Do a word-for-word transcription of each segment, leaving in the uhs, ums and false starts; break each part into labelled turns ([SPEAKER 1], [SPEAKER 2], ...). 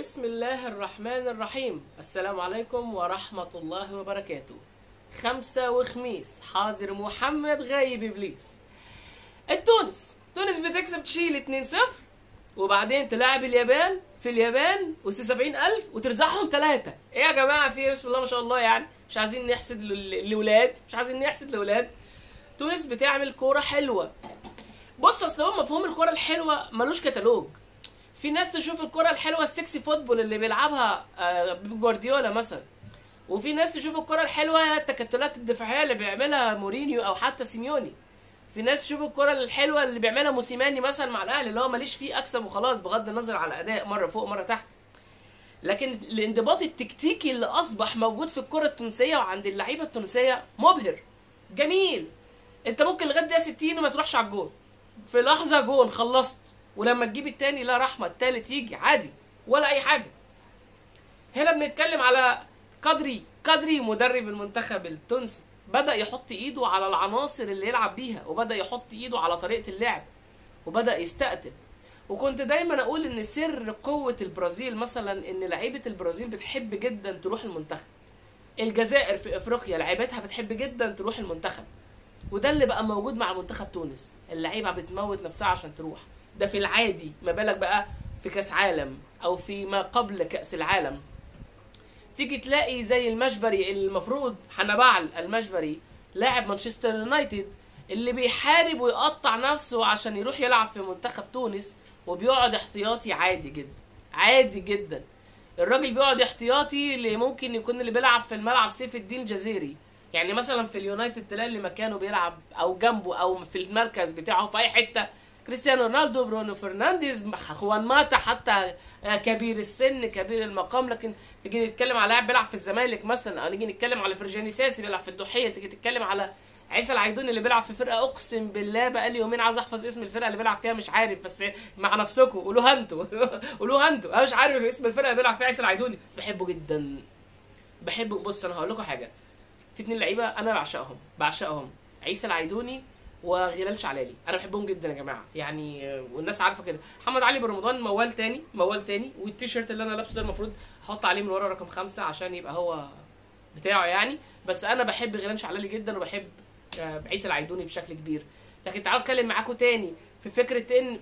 [SPEAKER 1] بسم الله الرحمن الرحيم. السلام عليكم ورحمة الله وبركاته. خمسة وخميس، حاضر محمد غايب إبليس. التونس تونس بتكسب تشيلي اتنين صفر وبعدين تلاعب اليابان في اليابان وسط سبعين ألف وترزعهم ثلاثة. ايه يا جماعة في بسم الله ما شاء الله، يعني مش عايزين نحسد الولاد، مش عايزين نحسد الولاد. تونس بتعمل كورة حلوة. بص، اصل هو مفهوم الكورة الحلوة ملوش كتالوج. في ناس تشوف الكرة الحلوة السكسي فوتبول اللي بيلعبها بيب جوارديولا مثلا، وفي ناس تشوف الكرة الحلوة التكتلات الدفاعية اللي بيعملها مورينيو او حتى سيميوني. في ناس تشوف الكرة الحلوة اللي بيعملها موسيماني مثلا مع الاهلي، اللي هو ماليش فيه اكسب وخلاص بغض النظر على الاداء، مرة فوق مرة تحت. لكن الانضباط التكتيكي اللي اصبح موجود في الكرة التونسية وعند اللعيبة التونسية مبهر جميل. انت ممكن لغاية دقيقة ستين وما تروحش على الجول، في لحظة جول خلصت، ولما تجيب التاني لا رحمة، التالت يجي عادي ولا أي حاجة. هنا بنتكلم على قدري قدري مدرب المنتخب التونسي، بدأ يحط إيده على العناصر اللي يلعب بيها، وبدأ يحط إيده على طريقة اللعب، وبدأ يستقتل. وكنت دايما أقول إن سر قوة البرازيل مثلا إن لعيبة البرازيل بتحب جدا تروح المنتخب. الجزائر في أفريقيا لعيبتها بتحب جدا تروح المنتخب، وده اللي بقى موجود مع منتخب تونس. اللعيبة بتموت نفسها عشان تروح، ده في العادي، ما بالك بقى في كاس عالم او في ما قبل كاس العالم. تيجي تلاقي زي المجبري، المفروض حنبعل المجبري لاعب مانشستر يونايتد اللي بيحارب ويقطع نفسه عشان يروح يلعب في منتخب تونس، وبيقعد احتياطي عادي جدا عادي جدا. الراجل بيقعد احتياطي اللي ممكن يكون اللي بيلعب في الملعب سيف الدين جزيري. يعني مثلا في اليونايتد تلاقي اللي مكانه بيلعب او جنبه او في المركز بتاعه في اي حته كريستيانو رونالدو، برونو فرنانديز، خوان ماتا، حتى كبير السن كبير المقام. لكن تيجي نتكلم على لاعب بيلعب في الزمالك مثلا، او نيجي نتكلم على فرجاني ساسي بيلعب في الضحيه، تيجي تتكلم على عيسى العيدوني اللي بيلعب في فرقه اقسم بالله بقالي يومين عايز احفظ اسم الفرقه اللي بيلعب فيها، مش عارف، بس مع نفسكم قولوها انتوا قولوها انتوا، انا مش عارف اسم الفرقه اللي بيلعب فيها عيسى العيدوني، بس بحبه جدا بحبه. بص انا هقول لكم حاجه، في اتنين لعيبه انا بعشقهم بعشقهم عيسى العيدوني وغلال شعلالي، انا بحبهم جدا يا جماعه يعني، والناس عارفه كده. محمد علي برمضان موال تاني موال تاني، والتيشيرت اللي انا لابسه ده المفروض احط عليه من ورا رقم خمسة عشان يبقى هو بتاعه يعني. بس انا بحب غلال شعلالي جدا وبحب عيسى العيدوني بشكل كبير. لكن تعالوا اتكلم معاكم تاني في فكره ان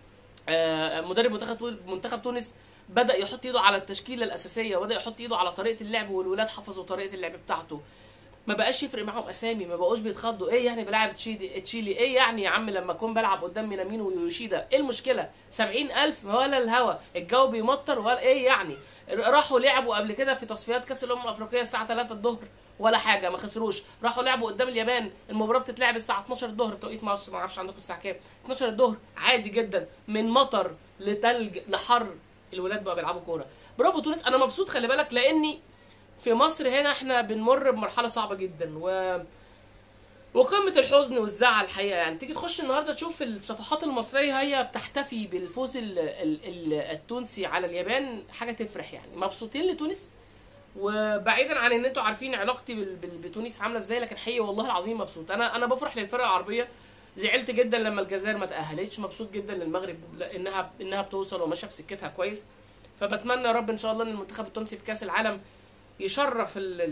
[SPEAKER 1] مدرب منتخب منتخب تونس بدا يحط ايده على التشكيله الاساسيه، وبدا يحط ايده على طريقه اللعب، والولاد حفظوا طريقه اللعب بتاعته. ما بقاش يفرق معاهم اسامي، ما بقوش بيتخضوا. ايه يعني بلعب تشيلي تشيلي ايه يعني يا عم لما اكون بلعب قدام مينامينو ويوشيدا، ايه المشكله؟ سبعين ألف ولا الهوا، الجو بيمطر ولا ايه يعني؟ راحوا لعبوا قبل كده في تصفيات كاس الامم الافريقيه الساعه تلاتة الظهر ولا حاجه، ما خسروش. راحوا لعبوا قدام اليابان، المباراه بتتلعب الساعه اتناشر الظهر بتوقيت مصر، ما اعرفش عندكم الساعه كام، اتناشر الظهر عادي جدا، من مطر لتلج لحر الولاد بقى بيلعبوا كوره. برافو تونس، انا مبسوط. خلي بالك لاني في مصر هنا احنا بنمر بمرحله صعبه جدا و وقمه الحزن والزعل الحقيقه. يعني تيجي تخش النهارده تشوف الصفحات المصريه هي بتحتفي بالفوز ال ال ال التونسي على اليابان، حاجه تفرح يعني، مبسوطين لتونس. وبعيدا عن ان انتوا عارفين علاقتي بتونس عامله ازاي، لكن حقيقي والله العظيم مبسوط. انا انا بفرح للفرق العربيه. زعلت جدا لما الجزائر ما تاهلتش، مبسوط جدا للمغرب انها انها بتوصل وماشيه في سكتها كويس. فبتمنى يا رب ان شاء الله ان المنتخب التونسي في كاس العالم يشرف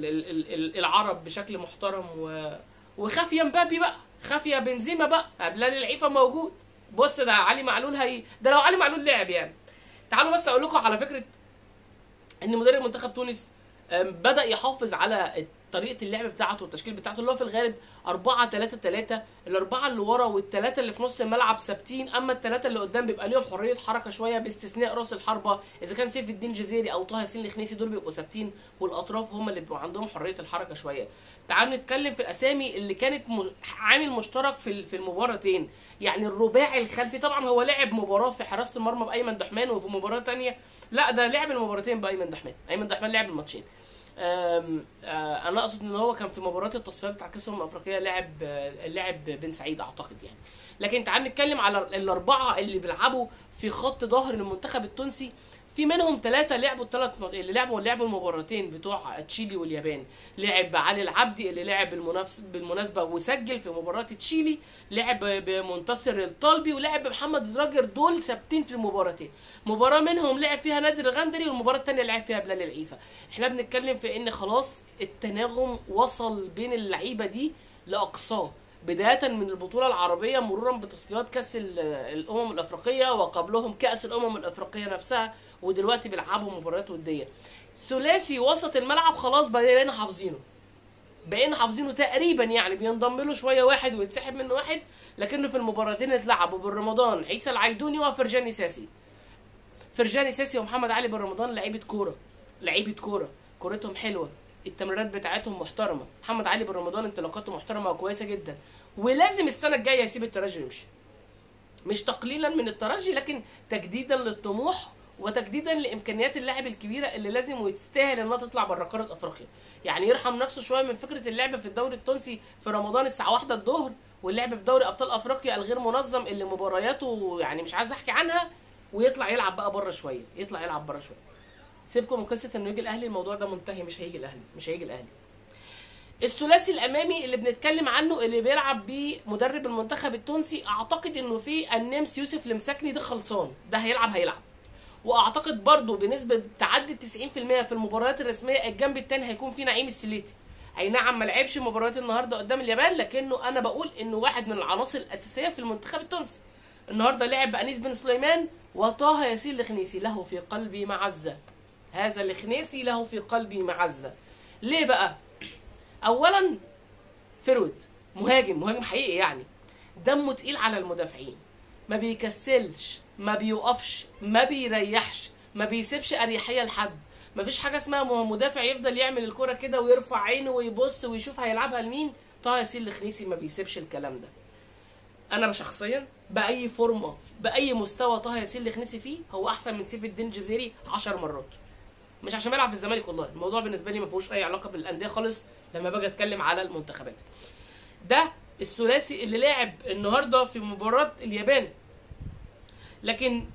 [SPEAKER 1] العرب بشكل محترم. و... وخافيه مبابي بقى، خافيه بنزيما بقى، بلال العيفه موجود. بص ده علي معلول، هي ده لو علي معلول لعب يعني. تعالوا بس اقول لكم على فكره ان مدرب منتخب تونس بدا يحافظ على طريقه اللعب بتاعته والتشكيل بتاعته، اللي هو في الغالب أربعة تلاتة تلاتة، الاربعه اللي ورا والثلاثه اللي في نص الملعب ثابتين، اما الثلاثه اللي قدام بيبقى ليهم حريه حركه شويه باستثناء راس الحربه، اذا كان سيف الدين جزيري او طه ياسين الخنيسي دول بيبقوا ثابتين، والاطراف هم اللي بيبقوا عندهم حريه الحركه شويه. تعالوا نتكلم في الاسامي اللي كانت عامل مشترك في في المباراتين. يعني الرباعي الخلفي طبعا هو لعب مباراه في حراسه المرمى بايمن دحمان، وفي مباراه ثانيه لا ده لعب المباراتين بايمن دحمان، ايمن دحمان لعب الماتشين. أم أه انا اقصد ان هو كان في مباراه التصفيات بتاع كاس الامم الافريقيه لعب لعب بن سعيد اعتقد يعني. لكن تعال نتكلم على الاربعه اللي بيلعبوا في خط ظهر المنتخب التونسي في منهم ثلاثة لعبوا الثلاث اللي لعبوا لعبوا المباراتين بتوع تشيلي واليابان. لعب علي العبدي اللي لعب بالمنافس بالمناسبة وسجل في مباراة تشيلي، لعب بمنتصر الطالبي، ولعب بمحمد دراجر. دول ثابتين في المباراتين. مباراة منهم لعب فيها نادر الغندري، والمباراة الثانية لعب فيها بلال العيفة. احنا بنتكلم في ان خلاص التناغم وصل بين اللعيبة دي لأقصاه، بداية من البطولة العربية مرورا بتصفيات كأس الأمم الأفريقية وقبلهم كأس الأمم الأفريقية نفسها، ودلوقتي بيلعبوا مباريات ودية. ثلاثي وسط الملعب خلاص بقينا حافظينه، بقينا حافظينه تقريبا، يعني بينضم له شوية واحد ويتسحب منه واحد، لكنه في المباراتين اتلعبوا بالرمضان عيسى العيدوني وفرجاني ساسي. فرجاني ساسي ومحمد علي بالرمضان لعيبة كورة، لعيبة كورة، كورتهم حلوة، التمريرات بتاعتهم محترمه. محمد علي بالرمضان انطلاقاته محترمه وكويسه جدا، ولازم السنه الجايه يسيب الترجي ويمشي، مش تقليلا من الترجي لكن تجديدا للطموح وتجديدا لامكانيات اللاعب الكبيره اللي لازم وتستاهل انها تطلع بره قاره افريقيا. يعني يرحم نفسه شويه من فكره اللعب في الدوري التونسي في رمضان الساعه واحدة الظهر، واللعب في دوري ابطال افريقيا الغير منظم اللي مبارياته يعني مش عايز احكي عنها، ويطلع يلعب بقى بره شويه، يطلع يلعب بره شويه. سيبكم من قصه انه يجي الاهلي، الموضوع ده منتهي، مش هيجي الاهلي، مش هيجي الاهلي. الثلاثي الامامي اللي بنتكلم عنه اللي بيلعب بيه مدرب المنتخب التونسي، اعتقد انه في النمس يوسف المساكني ده خلصان، ده هيلعب هيلعب. واعتقد برضو بنسبه تعدي تسعين في المية في المباريات الرسميه الجنب الثاني هيكون في نعيم السليتي. اي نعم ما لعبش مباريات النهارده قدام اليابان، لكنه انا بقول انه واحد من العناصر الاساسيه في المنتخب التونسي. النهارده لعب بأنيس بن سليمان وطه ياسين الخنيسي، له في قلبي معزه. هذا الخنيسي له في قلبي معزه. ليه بقى؟ اولا فرود، مهاجم، مهاجم حقيقي يعني، دمه تقيل على المدافعين، ما بيكسلش، ما بيوقفش، ما بيريحش، ما بيسيبش اريحيه لحد. ما فيش حاجه اسمها مدافع يفضل يعمل الكره كده ويرفع عينه ويبص ويشوف هيلعبها لمين. طه ياسين الخنيسي ما بيسيبش الكلام ده. انا شخصيا باي فورمه باي مستوى طه ياسين الخنيسي فيه هو احسن من سيف الدين الجزيري عشر مرات. مش عشان بيلعب في الزمالك والله، الموضوع بالنسبه لي ما فيهوش اي علاقه بالانديه خالص لما باجي اتكلم على المنتخبات. ده الثلاثي اللي لعب النهارده في مباراه اليابان. لكن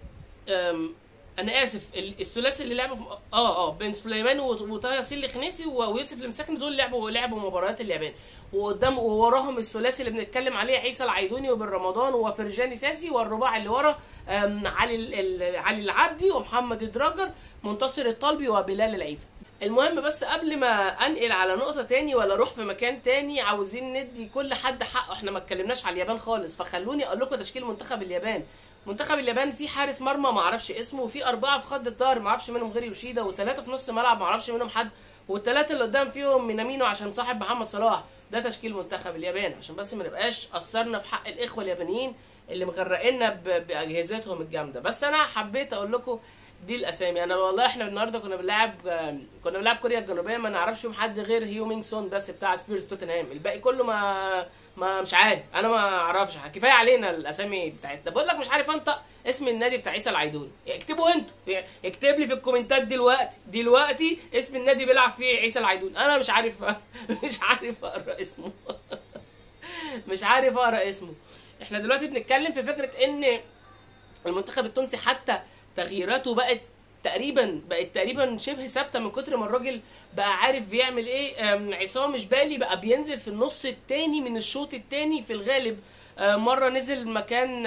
[SPEAKER 1] انا اسف، الثلاثي اللي لعبوا اه اه بن سليمان وطه ياسين الخنيسي ويوسف المساكني دول لعبوا لعبوا مباريات اليابان، وقدام ووراهم الثلاثي اللي بنتكلم عليه عيسى العيدوني وبن رمضان وفرجاني ساسي، والرباع اللي ورا علي علي العبدي ومحمد دراجر، منتصر الطالبي وبلال العيفة. المهم بس قبل ما انقل على نقطه تاني ولا اروح في مكان تاني، عاوزين ندي كل حد حقه. احنا ما اتكلمناش على اليابان خالص، فخلوني اقول لكم تشكيل منتخب اليابان. منتخب اليابان فيه حارس مرمى ما اعرفش اسمه، وفي اربعه في خط الظهر ما اعرفش منهم غير يوشيدا، وثلاثه في نص الملعب ما اعرفش منهم حد، والثلاثه اللي قدام فيهم مينامينو عشان صاحب محمد صلاح. ده تشكيل منتخب اليابان، عشان بس ما نبقاش قصرنا في حق الاخوه اليابانيين اللي مغرقنا باجهزتهم الجامده. بس انا حبيت اقول لكم دي الاسامي. انا والله احنا النهارده كنا بنلعب كنا بنلعب كوريا الجنوبيه، ما نعرفش يوم حد غير هيو مينج سون بس بتاع سبيرز توتنهام، الباقي كله ما ما مش عارف، انا ما اعرفش. كفايه علينا الاسامي بتاعتنا. بقول لك مش عارف انطق اسم النادي بتاع عيسى العيدوني، اكتبوا انتوا، اكتب لي في الكومنتات دلوقتي دلوقتي اسم النادي بيلعب فيه عيسى العيدوني. انا مش عارف مش عارف اقرا اسمه مش عارف اقرا اسمه. احنا دلوقتي بنتكلم في فكره ان المنتخب التونسي حتى تغييراته بقت تقريبا بقت تقريبا شبه ثابته من كتر ما الراجل بقى عارف بيعمل ايه. عصام جبالي بقى بينزل في النص الثاني من الشوط الثاني في الغالب، مره نزل مكان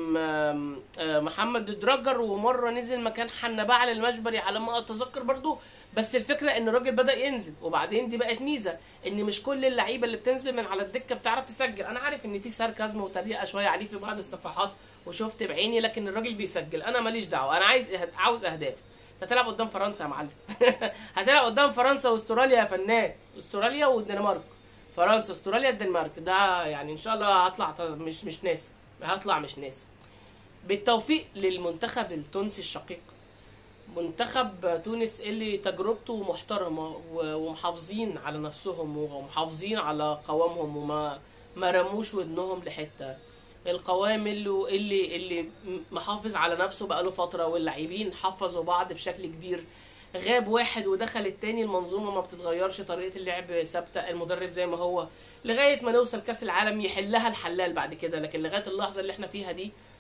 [SPEAKER 1] محمد دراجر، ومره نزل مكان حنبعل المجبري على ما اتذكر برضو. بس الفكره ان الراجل بدا ينزل، وبعدين دي بقت ميزه ان مش كل اللعيبه اللي بتنزل من على الدكه بتعرف تسجل. انا عارف ان في ساركازم وتريقه شويه عليه في بعض الصفحات وشفت بعيني، لكن الراجل بيسجل، انا ماليش دعوه، انا عايز عاوز اهداف. هتلعب قدام فرنسا يا معلم هتلعب قدام فرنسا واستراليا يا فنان، استراليا والدنمارك، فرنسا استراليا الدنمارك، ده يعني ان شاء الله هطلع مش مش ناسي، هطلع مش ناسي. بالتوفيق للمنتخب التونسي الشقيق، منتخب تونس اللي تجربته محترمه ومحافظين على نفسهم ومحافظين على قوامهم وما ما رموش ودنهم لحته. القوام اللي اللي اللي محافظ على نفسه بقاله فتره، واللاعبين حفظوا بعض بشكل كبير. غاب واحد ودخل التاني، المنظومه ما بتتغيرش، طريقه اللعب ثابته، المدرب زي ما هو لغايه ما نوصل كاس العالم يحلها الحلال بعد كده. لكن لغايه اللحظه اللي احنا فيها دي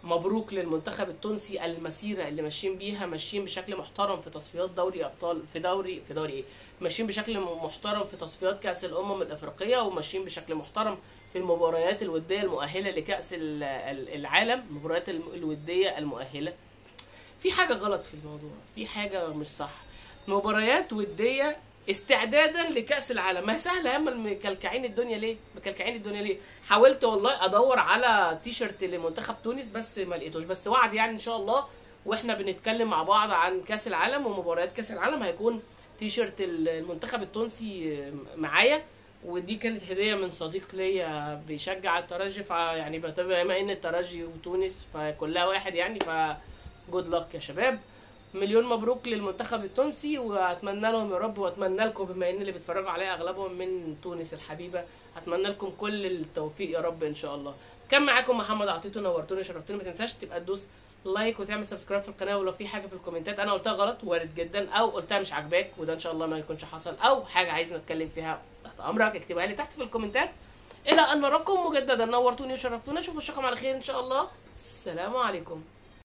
[SPEAKER 1] مبروك للمنتخب التونسي المسيره اللي ماشيين بيها، ماشيين بشكل محترم في تصفيات دوري ابطال في دوري في دوري ايه ماشيين بشكل محترم في تصفيات كاس الامم الافريقيه، وماشيين بشكل محترم في المباريات الوديه المؤهله لكاس العالم، المباريات الوديه المؤهله. في حاجه غلط في الموضوع، في حاجه مش صح. مباريات وديه استعدادا لكاس العالم، ما هي سهله يا اما مكلكعين الدنيا ليه؟ مكلكعين الدنيا ليه؟ حاولت والله ادور على تيشرت لمنتخب تونس بس ما لقيتوش، بس وعد يعني ان شاء الله واحنا بنتكلم مع بعض عن كاس العالم ومباريات كاس العالم هيكون تيشرت المنتخب التونسي معايا. ودي كانت هديه من صديق ليا بيشجع الترجي، يعني بما ان الترجي وتونس فكلها واحد يعني، ف جود لك يا شباب. مليون مبروك للمنتخب التونسي، واتمنى لهم يا رب، واتمنى لكم بما ان اللي بيتفرجوا عليا اغلبهم من تونس الحبيبه، اتمنى لكم كل التوفيق يا رب ان شاء الله. كان معاكم محمد عطيتو، نورتوني شرفتوني. ما تنساش تبقى تدوس لايك وتعمل سبسكرايب في القناه، ولو في حاجه في الكومنتات انا قلتها غلط وارد جدا، او قلتها مش عاجباك وده ان شاء الله ما يكونش حصل، او حاجه عايزنا نتكلم فيها تحت امرك اكتبها لي تحت في الكومنتات. الى ان نراكم مجددا، نورتوني وشرفتوني، اشوف وشكم على خير ان شاء الله. السلام عليكم.